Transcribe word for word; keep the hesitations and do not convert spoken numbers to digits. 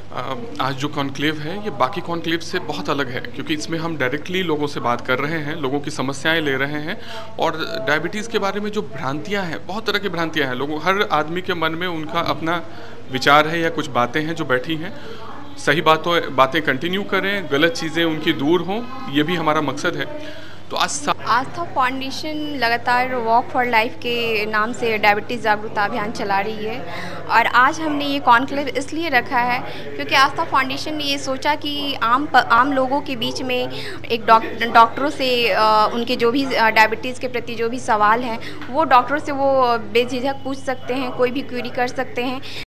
अ, आज जो कॉन्क्लेव है ये बाकी कॉन्क्लेव से बहुत अलग है, क्योंकि इसमें हम डायरेक्टली लोगों से बात कर रहे हैं, लोगों की समस्याएं ले रहे हैं। और डायबिटीज़ के बारे में जो भ्रांतियां हैं, बहुत तरह की भ्रांतियां हैं, लोगों हर आदमी के मन में उनका अपना विचार है या कुछ बातें हैं जो बैठी हैं। सही बातों बातें कंटिन्यू करें, गलत चीज़ें उनकी दूर हों, ये भी हमारा मकसद है। तो आज सा- आस्था फाउंडेशन लगातार वॉक फॉर लाइफ के नाम से डायबिटीज़ जागरूकता अभियान चला रही है। और आज हमने ये कॉन्क्लेव इसलिए रखा है क्योंकि आस्था फाउंडेशन ने ये सोचा कि आम प, आम लोगों के बीच में एक डॉक डॉक्टरों से अ, उनके जो भी डायबिटीज़ के प्रति जो भी सवाल हैं वो डॉक्टरों से वो बेझिझक पूछ सकते हैं, कोई भी क्वेरी कर सकते हैं।